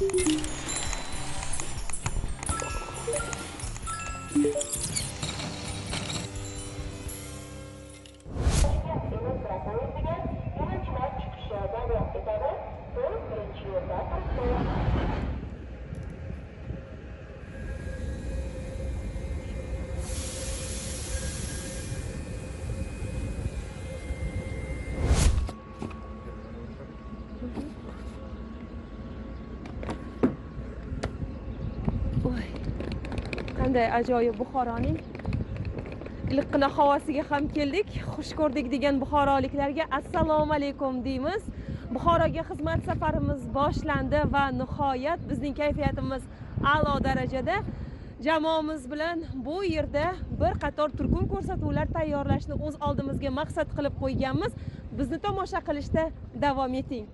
Qanday ajoyib Buxoroning iliqqina havosiga ham keldik. Xush ko'rdik degan buxoroliklarga assalomu alaykum deymiz. Buxoroga xizmat safarimiz boshlandi va nihoyat bizning kayfiyatimiz a'lo darajada. Jamoamiz bilan bu yerda bir qator turkum ko'rsatuvlar tayyorlashni o'z oldimizga maqsad qilib qo'yganmiz. Bizni tomosha qilishda davom eting.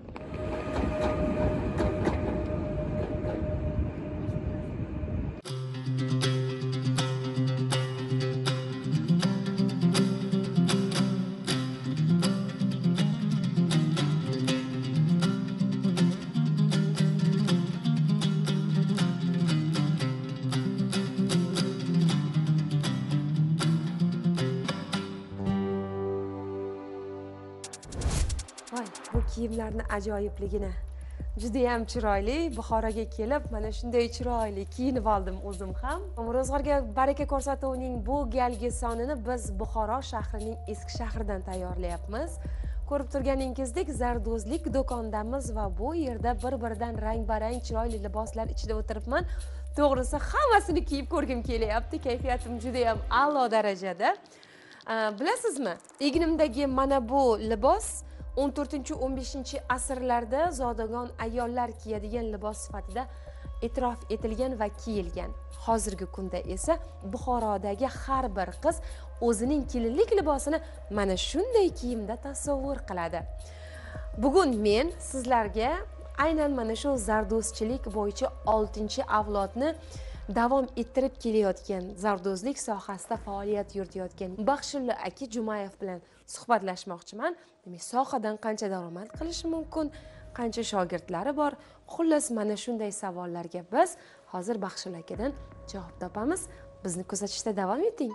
Voy, bu kiyimlarni ajoyibligini. Juda ham chiroyli. Buxoroga kelib, mana shunday chiroyli kiyinib oldim o'zim ham. Ro'zg'orga baraka ko'rsatuvining bu galgi sonini biz Buxoro shahrining eski shahridan tayyorlayapmiz. Ko'rib turganingizdek, zardozlik do'kondamiz va bu yerda bir-biridan rang-barang chiroyli liboslar ichida o'tiribman. To'g'risi, hammasini kiyib ko'rgim kelyapti. Kayfiyatim juda ham a'lo darajada. Bilasizmi, egnimdagi mana bu libos 14-15 asrlarda zodagon ayollar kiyadigan libos sifatida e'tirof etilgan va kiyilgan. Hozirgi kunda esa Buxorodagi har bir qiz o'zining kelinlik libosini mana shunday kiyimda tasavvur qiladi. Bugun men sizlarga aynan mana shu zardozchilik bo'yicha 6-avlodni davom ettirib kelayotgan, zardozlik sohasida faoliyat yuritayotgan Baxshulla aka Jumayev bilan suhbatlashmoqchiman. Demak, sohadan qancha daromad qilishi mumkin, qancha shogirdlari bor? Xullas, mana shunday savollarga biz hozir Baxshulla akadan javob topamiz. Bizni kuzatishda davom eting.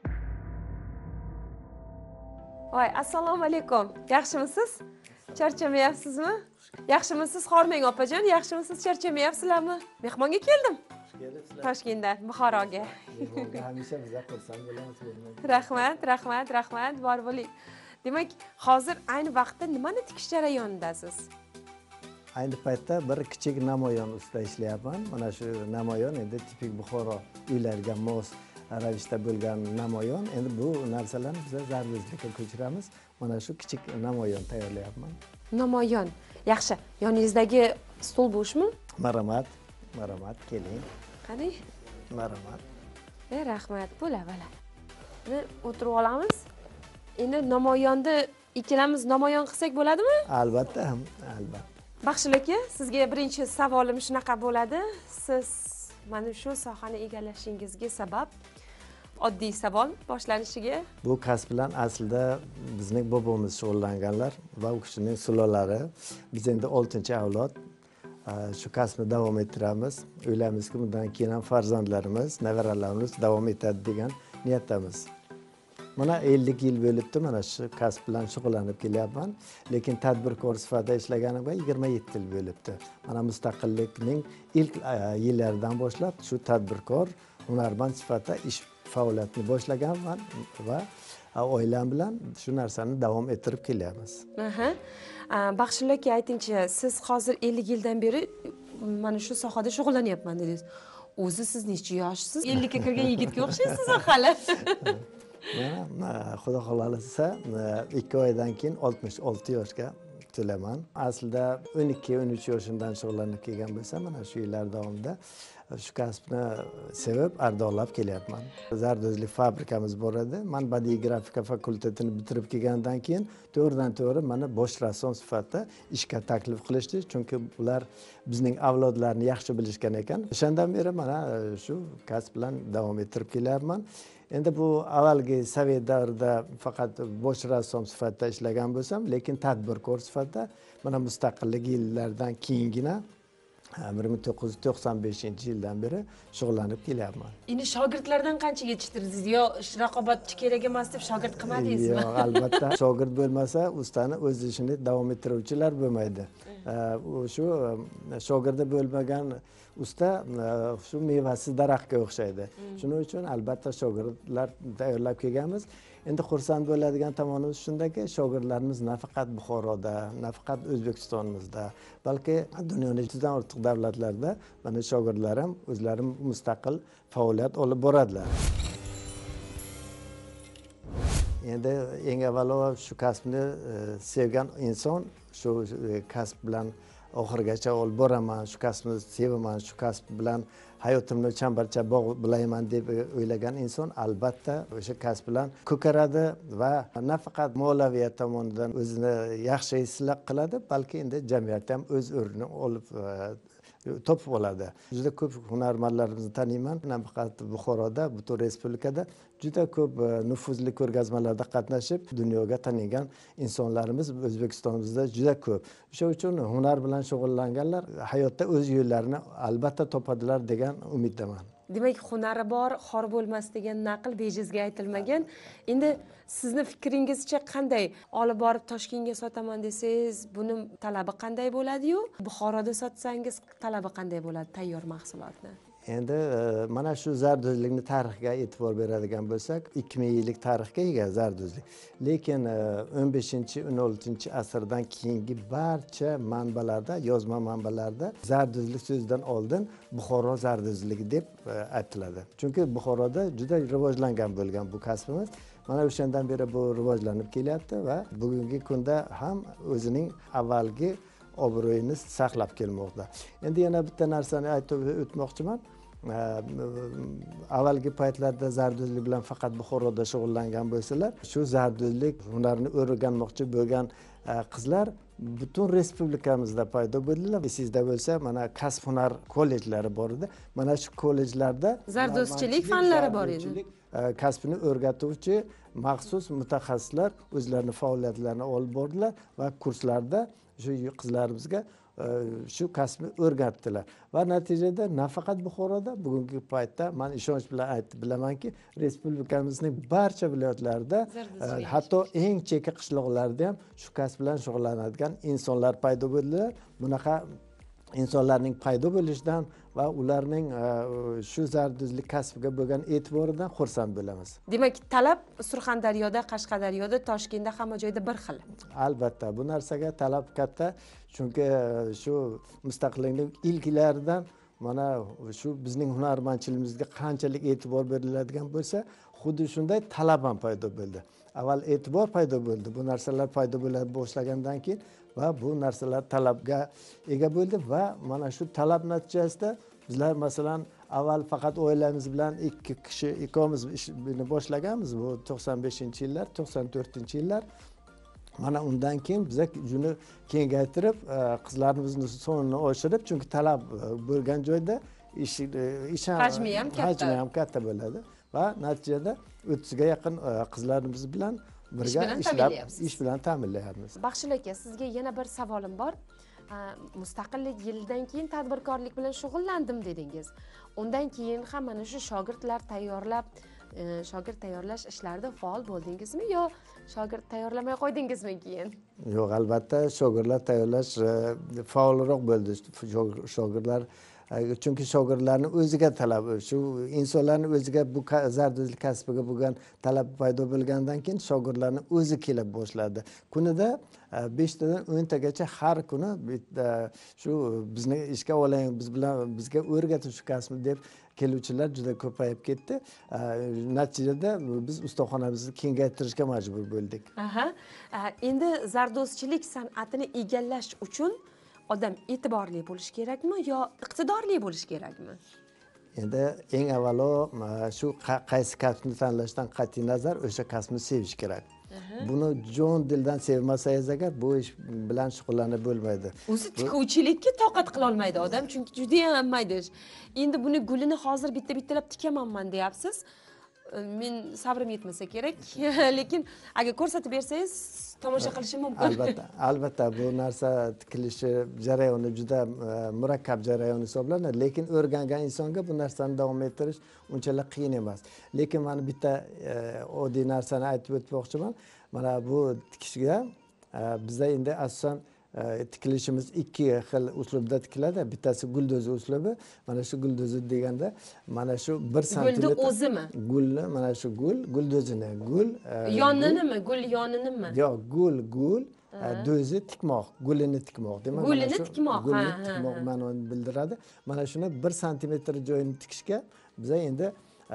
Voy, assalomu alaykum. Yaxshimisiz? Charchamayapsizmi? Yaxshimisiz Xormang opajon? Yaxshimisiz? Charchamayapsizlarmi? Mehmonga keldim. Toshkentdan Buxoroga. Hamisha bizga xursand bo'lamiz. Rahmat, bor bo'ling. Demak, hozir ayni vaqtda nimani tikish jarayonidasiz? Ayni paytda bir kichik namoyon ustida ishlayapman. Mana shu namoyon endi tipik Buxoro uylariga mos ravishda bo'lgan namoyon. Endi bu narsalarni biz zardozlikka ko'chiramiz. Mana shu kichik namoyon tayyorlayapman. Namoyon. Yaxshi. Yoningizdagi stol bo'shmi? Marhamat, keling. Qani? Marhamat. Rahmat, bo'la. Endi o'tirib olamiz. Endi namoyonni ikkalamiz namoyon qilsak bo'ladimi? Albatta. Baxshulla aka, sizga birinchi savolim shunaqa bo'ladi. Siz mana shu sohani egallashingizga sabab oddiy savol boshlanishiga. Bu kasb bilan aslida bizning bobomiz shug'ullanganlar va u kishining sulolari. Biz endi 6-avlod shu kasbni davom ettiramiz. O'ylaymizki, bundan keyin ham farzandlarimiz, nevaralarimiz davom etadi degan niyatdamiz. Mana 50 yil bo'libdi mana shu kasb bilan shug'ullanib kelyapman. Lekin tadbirkor sifatida ishlaganimga 27 yil bo'libdi. Mana mustaqillikning ilk yillaridan boshlab shu tadbirkor, hunarmand sifatida ish faoliyatini boshlaganman va oilam bilan shu narsani davom ettirib kelyapmiz. Baxshulla aka, aytingchi, siz hozir 50 yildan beri mana shu sohada shug'ullanyapman dedingiz. O'zi siz necha yoshsiz? 50 ga kirgan yigitga o'xshaysiz hali. Xudo xolasa 2 oydan keyin 66 yoshga to'laman. Aslida 12-13 yoshimdan shug'ullanib kelgan bo'lsam, mana shu yillar davomida shu kasbni sevib, ardoqlab kelyapman. Zardozlik fabrikamiz bor edi. Men badiiy grafika fakultetini bitirib kelgandan keyin to'g'ridan-to'g'ri mana bosh rassom sifatida ishga taklif qilishdi, chunki ular bizning avlodlarni yaxshi bilishgan ekan. O'shandan beri mana shu kasb bilan davom ettirib kelyapman. Endi bu avvalgi sovet davrida faqat bosh rassom sifatida ishlagan bo'lsam, lekin tadbirkor sifatida mana mustaqillik yillaridan keyingina 1995 yildan beri shug'ullanib kelyapman. Endi shogirdlardan qancha yetishtirdingiz yo raqobatchi kerak emas deb shogird qilmadingizmi? Yo'q, albatta shogird bo'lmasa ustani o'z ishini davom ettiruvchilar bo'lmaydi. Shu shogirdi bo'lmagan usta shu mevasiz daraxtga o'xshaydi. Shuning uchun albatta shogirdlar tayyorlab kelganmiz. Endi xursand bo'ladigan tomonimiz shundaki, shogirdlarimiz nafaqat Buxoroda, nafaqat O'zbekistonimizda, balki dunyoning juda ortiq davlatlarda mana shogirdlarim o'zlari mustaqil faoliyat olib boradilar. Endi eng avvalo shu kasbni sevgan inson shu kasb bilan oxirigacha olib boraman, shu kasbni sevaman, shu kasb bilan hayotimni chambarcha bog'layman deb o'ylagan inson albatta o'sha kasb bilan ko'karadi va nafaqat moliyaviy tomonidan o'zini yaxshi his qiladi, balki endi jamiyatda ham o'z o'rnini olib topib oladi. Juda ko'p hunarmandlarimizni taniyman. Nafaqat Buxoroda, butun respublikada juda ko'p nufuzli ko'rgazmalarda qatnashib, dunyoga tanilgan insonlarimiz O'zbekistonimizda juda ko'p. O'sha uchun hunar bilan shug'ullanganlar hayotda o'z yo'llarini albatta topadilar degan umiddaman. Demak, hunari bor, xor bo'lmas degan naql bejizga aytilmagan. Endi sizni fikringizcha qanday olib borib Toshkentga sotaman desangiz, buni talabi qanday bo'ladi-yu? Buxoroda sotsangiz talabi qanday bo'ladi tayyor mahsulotni? Endi mana shu zarduzlikni tarixiga e'tibor beradigan bo'lsak, 2000 yillik tarixga ega zarduzlik. Lekin 15-16 asrdan keyingi barcha manbalarda, yozma manbalarda zarduzlik so'zidan oldin Buxoro zarduzligi deb aytiladi. Chunki Buxoroda juda rivojlangan bo'lgan bu kasbimiz. Mana o'shandan beri bu rivojlanib kelyapti va bugungi kunda ham o'zining avvalgi obro'yini saqlab kelmoqda. Endi yana bitta narsani aytib o'tmoqchiman. Avvalgi paytlarda zarduzlik bilan faqat Buxoroda shug'ullangan bo'lsalar, shu zarduzlik hunarini o'rganmoqchi bo'lgan qizlar butun respublikamizda paydo bo'ldilar. Esingizda bo'lsa, mana kasb hunar kollejlari bor edi. Mana shu kollejlarda zarduzchilik fanlari bor edi. Kasbini o'rgatuvchi maxsus mutaxassislar o'zlarining faoliyatlarini olib bordilar va kurslarda shu qizlarimizga shu kasbni o'rgatdilar va natijada nafaqat Buxoroda, bugungi paytda men ishonch bilan aytib bilamanki, respublikamizning barcha viloyatlarida, hatto eng chekka qishloqlarda ham shu kasb bilan shug'ullanadigan insonlar paydo bo'ldilar. Bunaqa insonlarning paydo bo'lishidan va ularning shu zarduzlik kasbiga bo'lgan e'tiboridan xursand bo'lamiz. Demak, talab Surxondaryoda, Qashqadaryoda, Toshkentda hamma joyda bir xil. Albatta, bu narsaga talab katta, chunki shu mustaqillikning ilklaridan mana shu bizning hunarmandchiligimizga qanchalik e'tibor beriladigan bo'lsa, xuddi shunday talab ham paydo bo'ldi. Avval e'tibor paydo bo'ldi. Bu narsalar paydo bo'la boshlagandan keyin va bu narsalar talabga ega bo'ldi va mana shu talab natijasida bizlar masalan avval faqat oilamiz bilan ikki kishi ikkovimiz ishni boshlaganmiz. Bu 95-yillar, 94-yillar. Mana undan keyin biz shuni kengaytirib, qizlarimizni sonini oshirib, chunki talab bo'lgan joyda ish hajmi ham katta bo'ladi va natijada 30 ga yaqin qizlarimiz bilan birga ish bilan ta'minlayapmiz. Baxshil aka, sizga yana bir savolim bor. Mustaqillik yilidan keyin tadbirkorlik bilan shug'ullandim dedingiz. Undan keyin ham mana shu shogirdlar shogird tayyorlash ishlarida faol bo'ldingizmi yo shogird tayyorlamay qo'ydingizmi keyin? Yo'q, albatta shogirdlar tayyorlash faolroq bo'ldi. Shogirdlar chunki shogirdlarning o'ziga talab, shu insonlarning o'ziga bu zarduzlik kasbiga bo'lgan talab paydo bo'lgandan keyin shogirdlarning o'zi kelib boshladi. Kunida 5 tadan 10 tagacha har kuni shu bizni ishga oling, bizga o'rgating shu kasbni deb keluvchilar juda ko'payib ketdi. Natijada biz ustaxonamizni kengaytirishga majbur bo'ldik. Endi zardozchilik san'atini egallash uchun odam e'tiborli bo'lish kerakmi yo iqtidorli bo'lish kerakmi? Endi eng avvalo shu qaysi kasbni tanlashdan qat'iy nazar o'sha kasbni sevish kerak. Buni jon dildan sevmasangiz agar bu ish bilan shug'ullanib bo'lmaydi. O'zi tikuvchilikka toqat qila olmaydi odam, chunki juda ham mayda ish. Endi buni gulini hozir bitta-bittalab tikamanman deyapsiz. men sabrim yetmasa kerak lekin agar ko'rsatib bersangiz tomosha qilishim mumkin. Albatta bu narsa tikilishi jarayoni juda murakkab jarayon hisoblanadi, lekin o'rgangan insonga bu narsani davom ettirish unchalik qiyin emas. Lekin mana bitta oddiy narsani aytib o'tmoqchiman. Mana bu tikishga bizda endi asosan tikilishimiz ikki xil uslubda tikiladi. Bittasi guldozi uslubi. Mana shu guldozi deganda mana shu 1 santimetr. Gulni o'zimi? Gulni mana shu guldozini Yoninimi? Gul yoninimi? yo'q, gul do'zi tikmoq, gulini tikmoq. Demak, Gulini tikmoq, gulni tikmoq ma'noni bildiradi. Mana shuni 1 santimetr joyini tikishga biz endi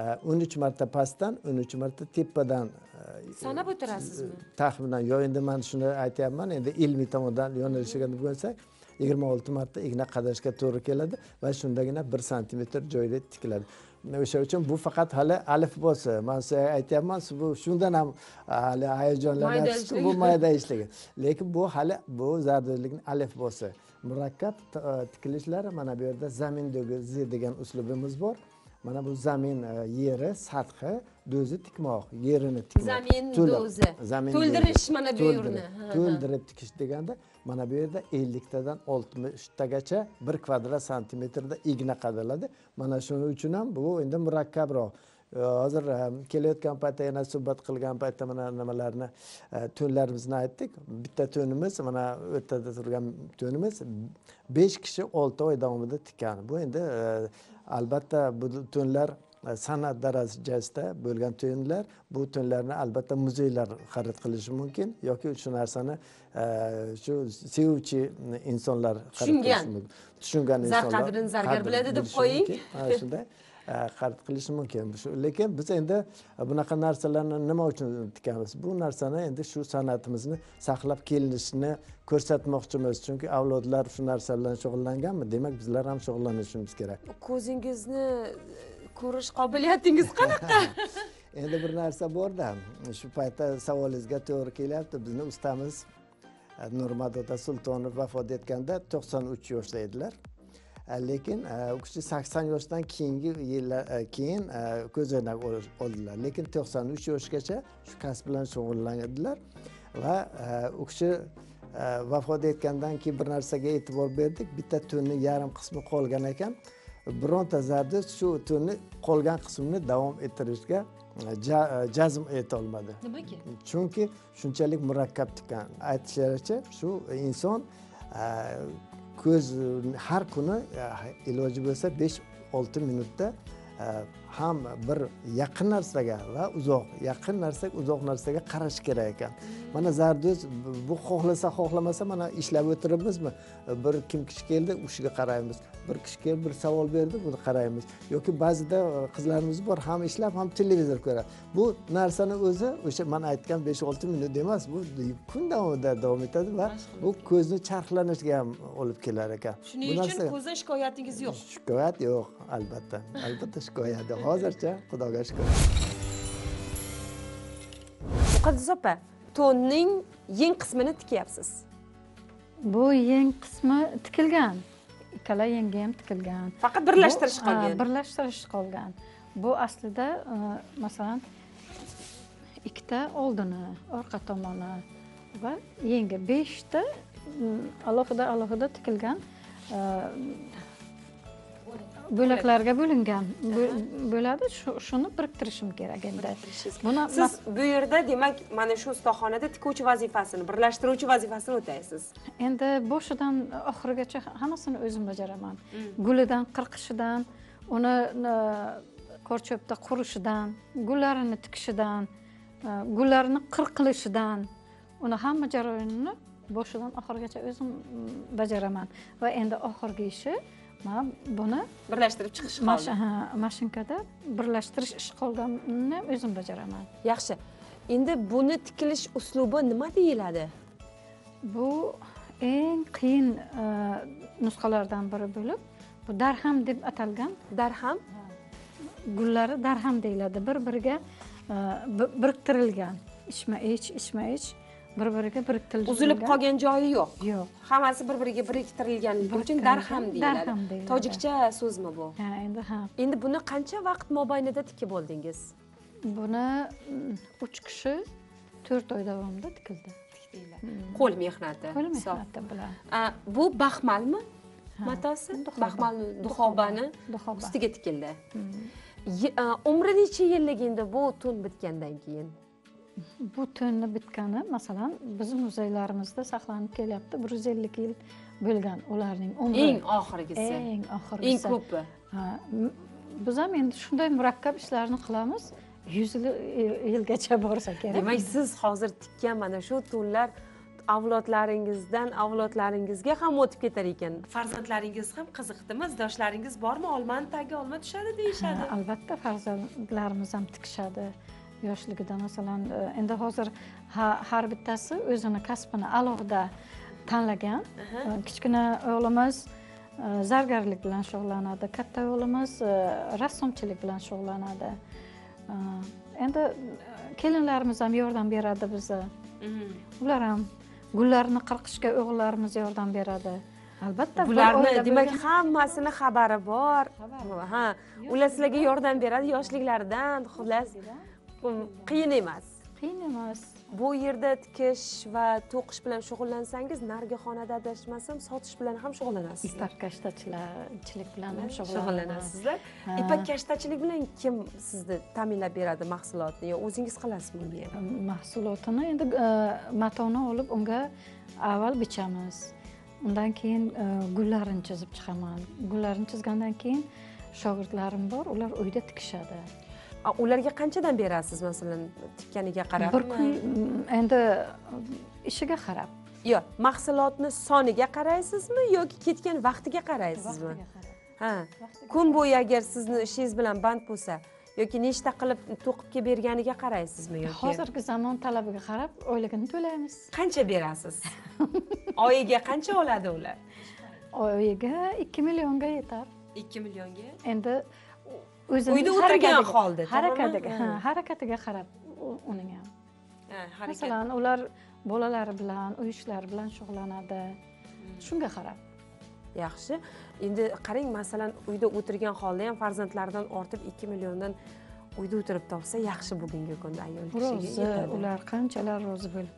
13 marta pastdan, 13 marta tepadan sanab o'tirasizmi? Taxminan, yo endi men shuni aytyapman, endi ilmiy tomondan yo'nalishiga bo'lsak, 26 marta igna qadashga to'g'ri keladi va shundagina 1 santimetr joyda tikiladi. O'sha uchun bu faqat hali alifbosi. Men sizga aytyapman, bu shundan ham hali hayajonlanyapsiz, bu mayda ishlagan. Lekin bu hali bu zardozlikning alifbosi. Murakkab tikilishlar mana bu yerda zamindagi degan uslubimiz bor. Mana bu zamin yeri, sathi, do'zi tikmoq, yerini tikmoq. Zamin do'zi. To'ldirish mana bu yerni. To'ldirib tikish deganda mana bu yerda 50 tadan 60 tagacha 1 kvadrat santimetrda igna qadaladi. Mana shuning uchun ham bu endi murakkabroq. Hozir kelayotgan paytda yana suhbat qilgan paytda mana nimalarni to'nlarimizni aytdik. Bitta to'nimiz mana o'rtada turgan to'nimiz 5 kishi 6 oy davomida tikkan. Bu endi albatta bu to'nlar san'at darajasida bo'lgan to'nlar. Bu to'nlarni albatta muzeylar xarid qilishi mumkin yoki shu narsani shu sevuvchi insonlar xarid qilishi mumkin. Tushungan insonlar zar qadrini zargar biladi deb qo'ying. Shunday xarid qilishi mumkin. Lekin biz endi bunaqa narsalarni nima uchun tikamiz? Bu narsani endi shu san'atimizni saqlab kelinishini ko'rsatmoqchimiz. Chunki avlodlar shu narsa bilan shug'ullanganmi? Demak, bizlar ham shug'ullanishimiz kerak. Ko'zingizni ko'rish qobiliyatingiz qanaqa? Endi bir narsa bor-da, shu paytda savolingizga to'g'ri kelyapti. Bizning ustamiz Nurmat Sultonov vafot etganda 93 yoshda edilar. Lekin u kishi 80 yoshdan keyingi yillar keyin ko'z o'ynak oldilar. Lekin 93 yoshgacha shu kasb bilan shug'ullanadilar va u kishi vafot etgandan keyin bir narsaga e'tibor berdik. Bitta to'nning yarim qismi qolgan ekan. Bironta zardo'z shu to'nni qolgan qismini davom ettirishga jazm eta olmadi. Nimaga? Chunki shunchalik murakkab tikkan. Aytishlaricha shu inson ko'z har kuni iloji bo'lsa 5-6 minutda ham bir yaqin narsaga va yaqin narsaga, uzoq narsaga qarash kerak ekan. Mana zardo'z bu xohlasa, xohlamasa mana ishlab o'tiribmizmi? Bir kim kishi keldi, o'shiga qaraymiz. Bir kishi kelib bir savol berdi, buni qaraymiz. Yoki ba'zida qizlarimiz bor, ham ishlab, ham televizor ko'radi. Bu narsani o'zi o'sha men aytgan 5-6 minut emas, bu kun davomida davom etadi va bu ko'zni charxlanishga ham olib kelar ekan. Shuning uchun ko'zdan shikoyatingiz yo'q. Shikoyat yo'q, albatta. Albatta shikoyat yo'q. Hozircha Xudoga shukr. Muqaddas opa, to'nning yeng qismini tikyapsiz. Bu yeng qismi tikilgan. Ikkala yengi ham tikilgan. Faqat birlashtirish qolgan. Birlashtirish qolgan. Bu aslida masalan ikkita oldini, orqa tomoni va yengi 5 ta alohida tikilgan bo'laklarga bo'lingan bo'ladi. Shuni biriktirishim kerak endi. Siz bu yerda demak mana shu ustaxonada tikuvchi vazifasini, birlashtiruvchi vazifasini o'taysiz. Endi boshidan oxirigacha hammasini o'zim bajaraman. Gulidan qirqishidan, uni korchopda qurishidan, gullarini tikishidan, gullarini qirqilishidan, uni hamma jarayonini boshidan oxirigacha o'zim bajaraman va endi oxirgi ishi men buni birlashtirib chiqish qoldi. Mashinkada birlashtirish ishi qolganini o'zim bajaraman. Yaxshi. Endi buni tikilish uslubi nima deyiladi? Bu eng qiyin nusxalardan biri bo'lib, bu darham deb atalgan. Darham? Gullari darham deyiladi. Bir-biriga biriktirilgan. Ishma-ich bir-biriga biriktirilgan. Uzilib qolgan joyi yo'q. Yo'q. Hammasi bir-biriga biriktirilganligi uchun darham deyiladi. Tojikcha so'zmi bu? Ha, endi ha. Endi buni qancha vaqt mobaynida tikib oldingiz? Buni 3 kishi 4 oy davomida tikildi. Qo'l mehnati. Qo'l Sof. mehnati bilan. Bu baxmalmi? Ha, Matosi? duxoba. Baxmalni duxobani Duxoba. ustiga tikildi. Umri necha yillik endi bu tun bitgandan keyin? Bu tunni bitgani, masalan, bizim muzeylarimizda saqlanib kelyapti. 150 yil bo'lgan ularning umri. Eng oxirgisi. Eng oxirgisi. Eng ko'pi. Ha, biz ham endi shunday murakkab ishlarni qilamiz. 100 yilgacha borsa kerak. Demak, siz hozir tikkan mana shu tunlar avlodlaringizdan avlodlaringizga ham o'tib ketar ekan. Farzandlaringiz ham qiziqdimi? Izdoshlaringiz bormi? Olmani tagi olma tushadi deyishadi. Albatta farzandlarimiz ham tikishadi. Yoshligida masalan, endi hozir har bittasi o'zini kasbini alohida tanlagan. Kichkina o'g'limiz zargarlik bilan shug'ullanadi, katta o'g'limiz rassomchilik bilan shug'ullanadi. Endi kelinlarimiz ham yordam beradi bizga. Ular ham gullarni qirqishga o'g'illarimiz yordam beradi. Albatta bularni demak hammasini xabari bor. Ha, ular sizlarga yordam beradi yoshliklaridan, xullas qiyin emas. Qiyin emas. Bu yerda tikish va to'qish bilan shug'ullansangiz, narigi xonada adashmasam, sotish bilan ham shug'ullanasiz. Ipak kashtachilik bilan ham shug'ullanasizlar. Ipak kashtachilik bilan kim sizni ta'minlab beradi mahsulotni yo o'zingiz qilasizmi uni? Mahsulotini endi matoni olib unga avval bichamiz. Undan keyin gullarini chizib chiqaman. Gullarini chizgandan keyin shogirdlarim bor, ular uyda tikishadi. Ularga qanchadan berasiz masalan tikkaniga qarab? Bir kun endi ishiga qarab. Yo'q, mahsulotni soniga qaraysizmi yoki ketgan vaqtiga qaraysizmi? Ha. Kun bo'yi agar sizni ishingiz bilan band bo'lsa yoki nechta qilib to'qib kelib berganiga qaraysizmi yoki? Hozirgi zamon talabiga qarab oyligini to'laymiz. Qancha berasiz? Oyiga qancha oladi ular? Oyiga 2 millionga yetar. 2 millionga? Endi o'zini uyda o'tirgan holda, harakatiga qarab uning ham. Harakat. Masalan, ular bolalari bilan, uy ishlari bilan shug'ullanadi. Shunga qarab. Yaxshi. Endi qarang, masalan, uyda o'tirgan holda ham farzandlaridan ortib 2 milliondan uyda o'tirib topsa, yaxshi bugungi kunda ayol kishiga yetadi. Ular qanchalar rozi bo'lib.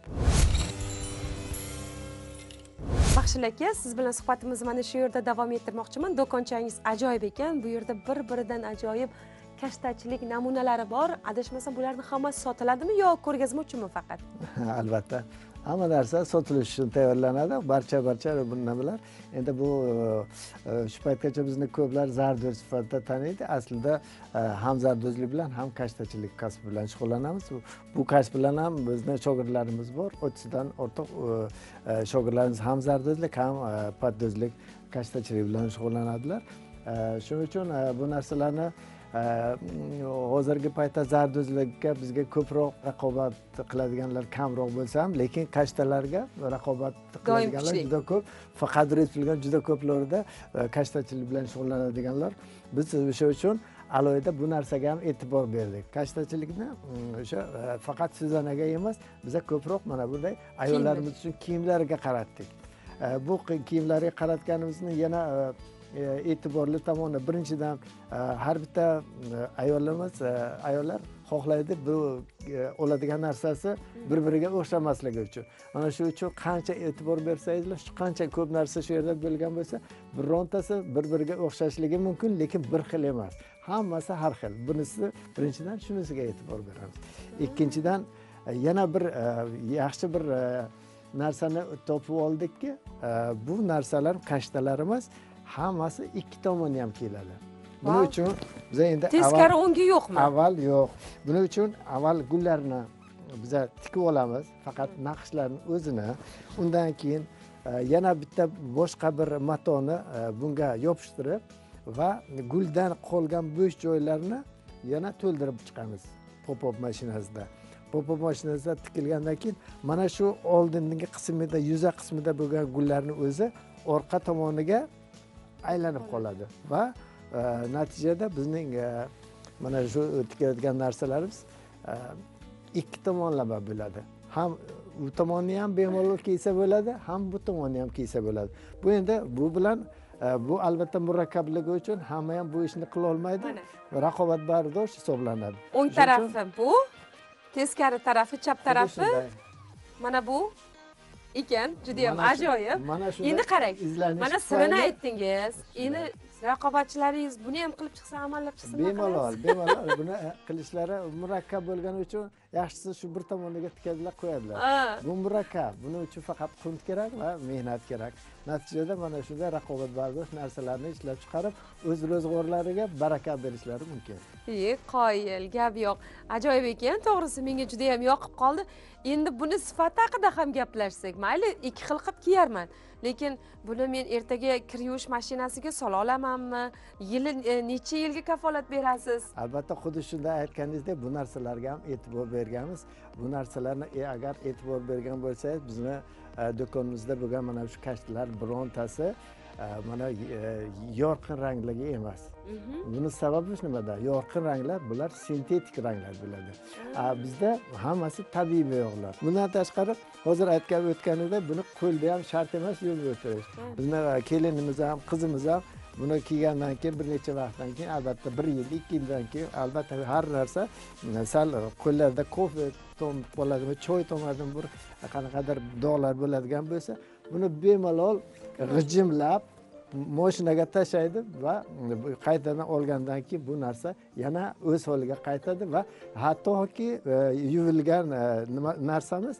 Baxshil aka, siz bilan suhbatimizni mana shu yerda davom ettirmoqchiman. Do'konchangiz ajoyib ekan. Bu yerda bir-biridan ajoyib kashtachilik namunalari bor. Adashmasam bularning hammasi sotiladimi yo ko'rgazma uchunmi faqat? Albatta. Hamma narsa sotilish uchun tayyorlanadi. Barcha bu nimalar. Endi bu shu paytgacha bizni ko'plar zardo'z sifatida taniydi. Aslida ham zardozlik bilan ham kashtachilik kasbi bilan shug'ullanamiz. Bu kasb bilan ham bizning shogirdlarimiz bor. 30 dan ortiq shogirdlarimiz ham zardozlik, ham patdozlik, kashtachilik bilan shug'ullanadilar. Shuning uchun bu narsalarni hozirgi paytda zardozlikka bizga ko'proq raqobat qiladiganlar kamroq bo'lsa ham, lekin kashtalarga raqobat qiladiganlar juda ko'p. Faqat respublikaning juda ko'plarida kashtachilik bilan shug'ullanadiganlar. Biz o'sha uchun alohida bu narsaga ham e'tibor berdik. Kashtachilikni o'sha faqat sizanaga emas, biza ko'proq mana bunday ayollarimiz uchun kiyimlariga qaratdik. Bu kiyimlarga qaratganimizni yana e'tiborli tomoni, birinchidan har bitta ayollar xohlaydi bu oladigan narsasi bir-biriga o'xshamasligi uchun. Mana shu uchun qancha e'tibor bersangizlar, shu qancha ko'p narsa shu yerda bo'lgan bo'lsa, birontasi bir-biriga o'xshashligi mumkin, lekin bir xil emas. Hammasi har xil. Bunisi birinchidan shunisiga e'tibor beramiz. Ikkinchidan yana bir yaxshi bir narsani topib oldikki, bu narsalar kashtalarimiz hammasi ikki tomoni ham keladi. Buning uchun biz endi teskari o'ngi yo'qmi? Avval yo'q. Buning uchun avval gullarni biz tikib olamiz, faqat naqshlarning o'zini. Undan keyin yana bitta boshqa bir matoni bunga yopishtirib va guldan qolgan bo'sh joylarni yana to'ldirib chiqamiz pop-up mashinasida. Pop-up mashinasida tikilgandan keyin mana shu oldingi qismida, yuza qismida bo'lgan gullarning o'zi orqa tomoniga aylanib qoladi va natijada bizning mana shu tikadigan narsalarimiz ikki tomonlama bo'ladi. Ham u tomonni ham bemalol kiysa bo'ladi, ham bu tomonni ham kiysa bo'ladi. Bu endi bu bilan Bu albatta murakkabligi uchun hamma ham bu ishni qila olmaydi. Raqobatbardosh hisoblanadi. O'ng tarafi bu, teskari tarafi, chap tarafi shunday. mana bu ekan, juda ham ajoyib. Mana shunday Endi qarang, izlanish mana sirini tufayli- aytdingiz. Endi raqobatchilaringiz buni ham qilib chiqsa, amallab chiqsa nima qilasiz? bemalol buni qilishlari murakkab bo'lgani uchun yaxshisi shu bir tomoniga tikadilar, qo'yadilar. Bu murakkab, buning uchun faqat qunt kerak va mehnat kerak. Natijada mana shunday raqobatbardosh narsalarni ishlab chiqarib, o'z ro'zg'orlariga baraka berishlari mumkin. Qoyil, gap yo'q. Ajoyib ekan, to'g'risi menga juda ham yoqib qoldi. Endi buni sifati haqida ham gaplashsak, mayli, ikki xil qilib kiyarman. Lekin buni men ertaga kir yuvish mashinasiga sola olamanmi? Yili necha yilga kafolat berasiz? Albatta, xuddi shunday aytganingizdek, bu narsalarga ham e'tibor berganmiz. Bu narsalarni agar e'tibor bergan bo'lsangiz, bizni do'konimizda bo'lgan mana shu kashtalar birontasi mana yorqin rangligi emas. Buni sababi nimada? Yorqin ranglar bular sintetik ranglar bo'ladi. Bizda hammasi tabiiy bo'yoqlar. Bundan tashqari, hozir aytgan o'tganida buni qo'lda ham shart emas yuvib o'tirish. Bizni kelinimiz ham, qizimiz ham buni kiygandan keyin bir necha vaqtdan keyin, albatta 1 yil, 2 yildan keyin albatta har narsa sal qo'llarda kofe tomib qoladimi, choy tomadimi, bir qanaqadir dog'lar bo'ladigan bo'lsa, buni bemalol g'ijimlab mashinaga tashlaydi va qaytadan olgandan keyin bu narsa yana o'z holiga qaytadi va hattoki yuvilgan narsamiz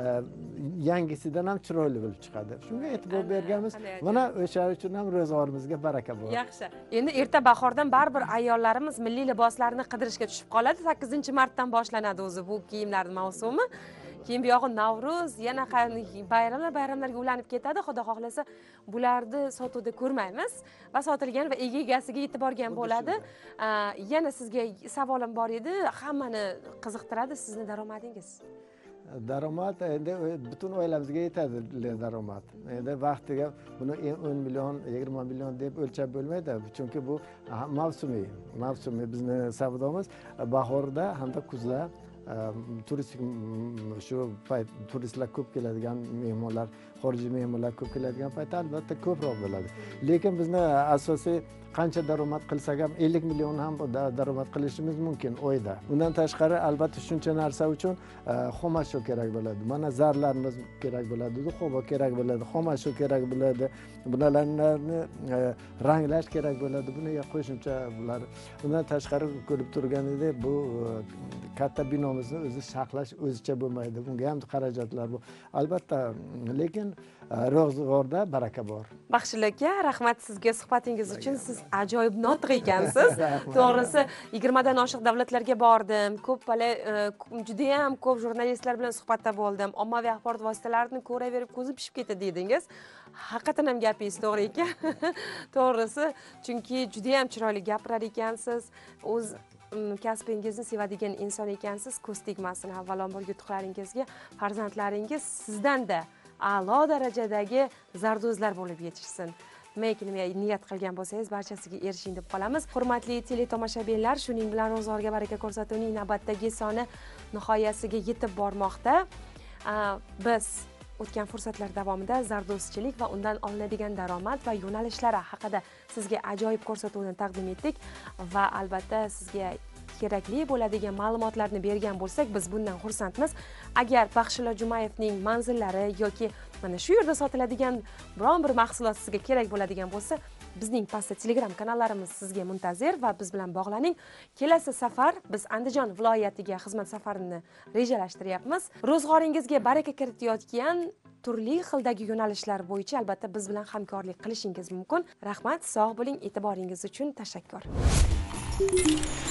yangisidan ham chiroyli bo'lib chiqadi. Shunga e'tibor berganmiz. Mana o'sha uchun ham ro'zg'orimizga baraka bor. Yaxshi. Endi erta bahordan baribir ayollarimiz milliy liboslarni qidirishga tushib qoladi. 8-martdan boshlanadi o'zi bu kiyimlarning mavsumi. Keyin bu yog'i Navruz, yana bayramlarga ulanib ketadi. Xudo xohlasa, bularni sotuvda ko'rmaymiz va sotilgan va egasiga yetib borgan bo'ladi. Yana sizga savolim bor edi. Hammani qiziqtiradi sizning daromadingiz. Daromad endi butun oilamizga yetadi daromad. Endi vaqtiga buni 10 million, 20 million deb o'lchab bo'lmaydi. Chunki bu mavsumiy. Bizni savdomiz bahorda hamda kuzda turistik shu payt turistlar ko'p keladigan mehmonlar, xorijiy mehmonlar ko'p keladigan paytda albatta ko'proq bo'ladi. Lekin bizni asosiy qancha daromad qilsak ham 50 million ham daromad qilishimiz mumkin oyda. Undan tashqari albatta shuncha narsa uchun xomashyo kerak bo'ladi. Mana zarlarimiz kerak bo'ladi, duxoba kerak bo'ladi, xomashyo kerak bo'ladi. Bularni ranglash kerak bo'ladi. Buniga qo'shimcha bular. Undan tashqari ko'rib turganingizda bu katta binomizni o'zi saqlash o'zicha bo'lmaydi. Bunga ham xarajatlar bor. Albatta, lekin ro'zg'orda baraka bor. Baxshili aka, rahmat sizga suhbatingiz uchun. Siz ajoyib notiq ekansiz. To'g'risi, 20 dan oshiq davlatlarga bordim. Juda ham ko'p jurnalistlar bilan suhbatda bo'ldim. Ommaviy axborot vositalarini ko'raverib ko'zim pishib ketdi dedingiz. Haqiqatan ham gapingiz to'g'ri ekan. To'g'risi, chunki juda ham chiroyli gapirar ekansiz. O'z kasbingizni sevadigan inson ekansiz. Ko'z tegmasin avvalambor yutuqlaringizga. Farzandlaringiz sizdan-da a'lo darajadagi zardo'zlar bo'lib yetishsin. Nimaiki niyat qilgan bo'lsangiz, barchasiga erishing deb qolamiz. Hurmatli teletomoshabinlar, shuning bilan ro'zg'orga baraka ko'rsatuvining navbatdagi soni nihoyasiga yetib bormoqda. Biz o'tgan fursatlar davomida zardo'zchilik va undan olinadigan daromad va yo'nalishlari haqida sizga ajoyib ko'rsatuvni taqdim etdik va albatta sizga kerakli bo'ladigan ma'lumotlarni bergan bo'lsak, biz bundan xursandmiz. Agar Baxshilo Jumayevning manzillari yoki mana shu yerda sotiladigan biron bir mahsulot sizga kerak bo'ladigan bo'lsa, bizning pastda Telegram kanallarimiz sizga muntazir va biz bilan bog'laning. Kelasi safar biz Andijon viloyatiga xizmat safarini rejalashtiryapmiz. Ro'zg'oringizga baraka kiritayotgan turli xildagi yo'nalishlar bo'yicha albatta biz bilan hamkorlik qilishingiz mumkin. Rahmat, sog' bo'ling, e'tiboringiz uchun tashakkur.